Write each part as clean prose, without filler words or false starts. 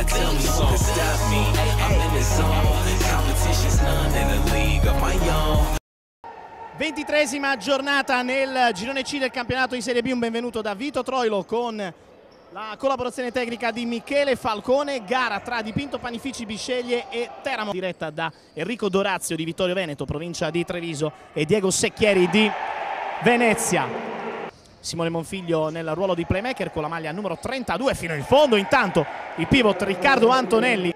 tell me who can stop me. I'm in the zone, competition's none in the league of my own. 23esima giornata nel girone C del campionato di Serie B. Un benvenuto da Vito Troilo con la collaborazione tecnica di Michele Falcone. Gara tra Dipinto Panifici Bisceglie e Teramo, diretta da Enrico Dorazio di Vittorio Veneto, provincia di Treviso, e Diego Secchieri di Venezia. Simone Monfiglio nel ruolo di playmaker con la maglia numero 32 fino in fondo. Intanto il pivot Riccardo Antonelli.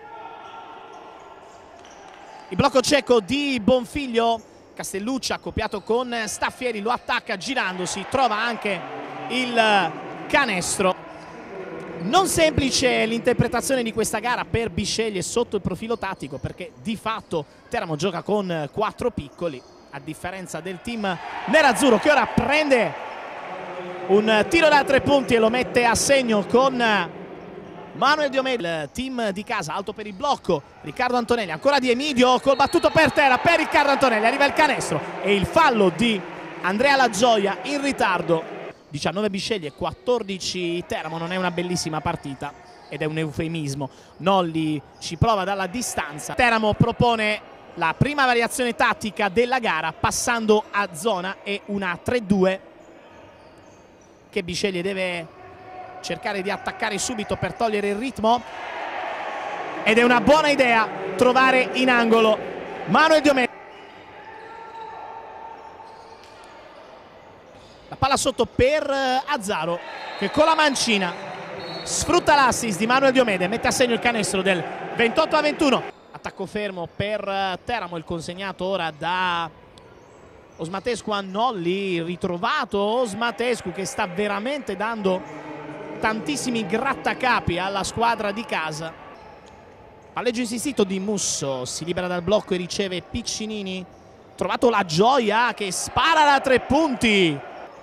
Il blocco cieco di Bonfiglio. Castelluccia accoppiato con Staffieri, lo attacca girandosi, trova anche il canestro. Non semplice l'interpretazione di questa gara per Bisceglie sotto il profilo tattico, perché di fatto Teramo gioca con 4 piccoli, a differenza del team nerazzurro, che ora prende un tiro da 3 punti e lo mette a segno con Manuel Diomede. Il team di casa alto per il blocco, Riccardo Antonelli, ancora di Emidio col battuto per terra per Riccardo Antonelli, arriva il canestro e il fallo di Andrea La Gioia in ritardo. 19 Bisceglie, 14 Teramo. Non è una bellissima partita ed è un eufemismo. Nolli ci prova dalla distanza. Teramo propone la prima variazione tattica della gara passando a zona e una 3-2 che Bisceglie deve cercare di attaccare subito per togliere il ritmo, ed è una buona idea trovare in angolo Manuel Diomede. La palla sotto per Azzaro, che con la mancina sfrutta l'assist di Manuel Diomede, mette a segno il canestro del 28-21. Attacco fermo per Teramo, il consegnato ora da Osmatescu a Nolli. Ritrovato Osmatescu, che sta veramente dando tantissimi grattacapi alla squadra di casa. Palleggio insistito di Musso, si libera dal blocco e riceve Piccinini. Trovato La Gioia che spara da 3 punti.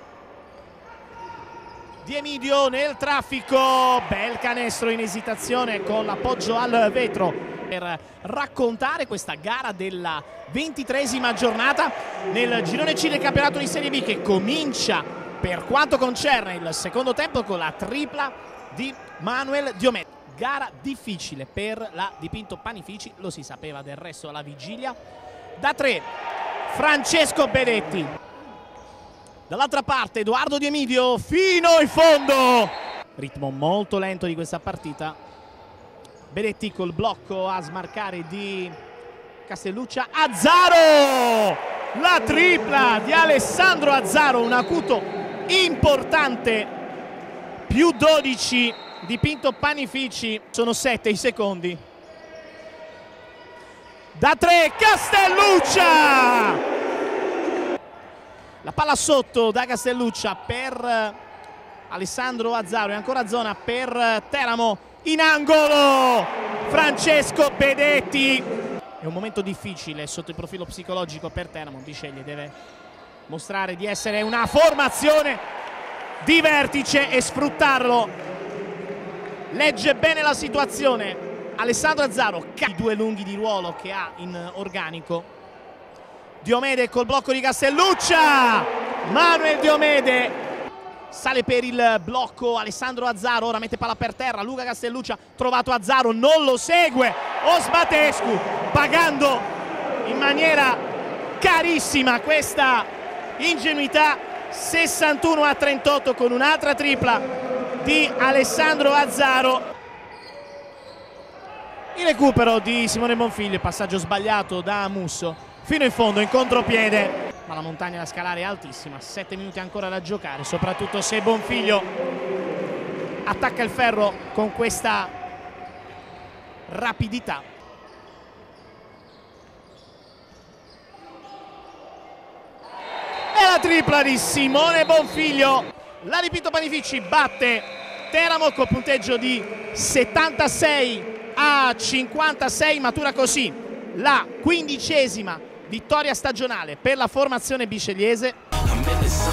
Di Emidio nel traffico, bel canestro in esitazione con l'appoggio al vetro per raccontare questa gara della 23esima giornata nel girone C del campionato di Serie B, che comincia per quanto concerne il secondo tempo con la tripla di Manuel Diomede. Gara difficile per la Dipinto Panifici, lo si sapeva del resto alla vigilia. Da 3 Francesco Benetti, dall'altra parte Edoardo Di Emidio fino in fondo. Ritmo molto lento di questa partita. Benetti col blocco a smarcare di Castelluccia. Azzaro, la tripla di Alessandro Azzaro, un acuto importante, più 12 Dipinto Panifici, sono 7 i secondi. Da 3 Castelluccia, la palla sotto da Castelluccia per Alessandro Azzaro e ancora zona per Teramo, in angolo Francesco Benetti. È un momento difficile sotto il profilo psicologico per Teramo. Bisceglie deve mostrare di essere una formazione di vertice e sfruttarlo. Legge bene la situazione Alessandro Azzaro, i 2 lunghi di ruolo che ha in organico. Diomede col blocco di Castelluccia, Manuel Diomede sale per il blocco Alessandro Azzaro, ora mette palla per terra, Luca Castelluccia, trovato Azzaro, non lo segue Osmatescu, pagando in maniera carissima questa ingenuità. 61-38 con un'altra tripla di Alessandro Azzaro. Il recupero di Simone Monfiglio, passaggio sbagliato da Musso fino in fondo in contropiede, ma la montagna da scalare è altissima. 7 minuti ancora da giocare, soprattutto se Bonfiglio attacca il ferro con questa rapidità. E la tripla di Simone Bonfiglio. La Dipinto Panifici batte Teramo col punteggio di 76-56, matura così la 15esima vittoria stagionale per la formazione biscegliese.